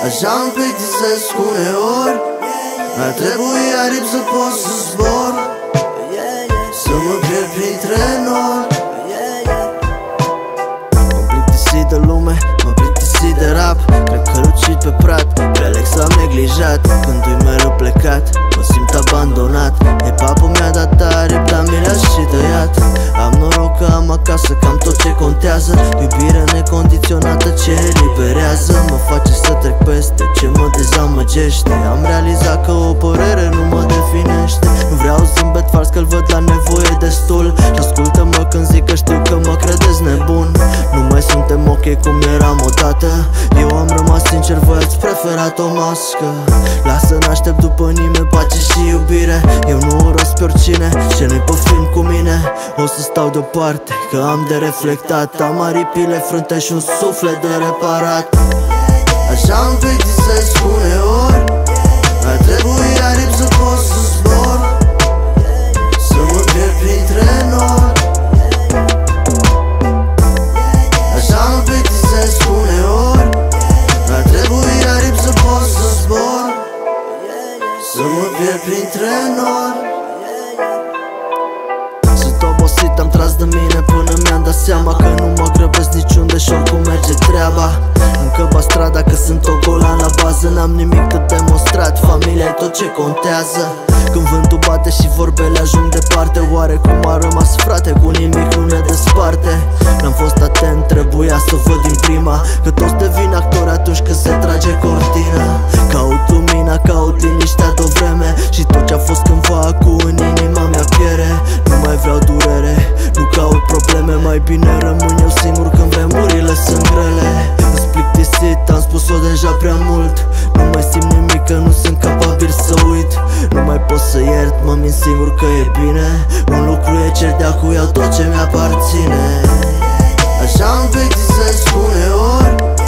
Așa îmi plictisesc uneori. Ar trebui aripi să pot să zbor, să mă pierd printre nori. M-am plictisit de lume, m-am plictisit de rap. Cred că lucid pe prat, Alex l-am neglijat. Când-i mereu plecat, mă simt abandonat. Hip-hop-ul mi-a dat aripi, dar mi le-a și tăiat. Am noroc că am acasă cam tot ce contează. Iubire necondiționată ce eliberează. Mă face să trec peste ce mă dezamăgește. Am realizat că o părere nu mă definește. Nu vreau zâmbet fals, că-l văd la nevoie destul. Și ascultă-mă când zic că știu că mă credeți nebun. Nu mai suntem ok cum eram odată. Eu am rămas sincer, voi ați preferat o mască. Lasă n-aștept după nimeni pace și iubire. Eu nu urăsc pe oricine ce nu-i pe film cu mine. O să stau deoparte, că am de reflectat. Am aripile frânte și un suflet de reparat. Așa îmi plictisesc uneori. Ar trebui aripi să pot să zbor, să mă pierd printre nori. Așa îmi plictisesc uneori. Ar trebui aripi să pot să zbor, să mă pierd printre nori. Sunt obosit, am tras de mine până mi-am dat seama că nu mă grăbesc niciunde și oricum merge treaba. Încă bat strada că sunt o golan la bază. N-am nimic de demonstrat, familia e tot ce contează. Când vântul bate și vorbele ajung departe, oare cum a rămas frate, cu nimic nu ne desparte. N-am fost atent, trebuia să văd din prima că toți devin actori atunci când se trage cortina. Caut lumina, caut liniștea de-o vreme și tot ce-a fost cândva acum în inima mea piere. Nu mai vreau durere, nu caut probleme, mai bine rămân eu singur când vremurile sunt grele. Îți plictisit, am spus-o deja prea mult. Nu mai simt nimic, că nu sunt capabil să uit. Nu mai pot să iert, mă mint singur că e bine. Un lucru e cert, de acu iau tot ce mi-aparține. Așa îmi plictisesc uneori.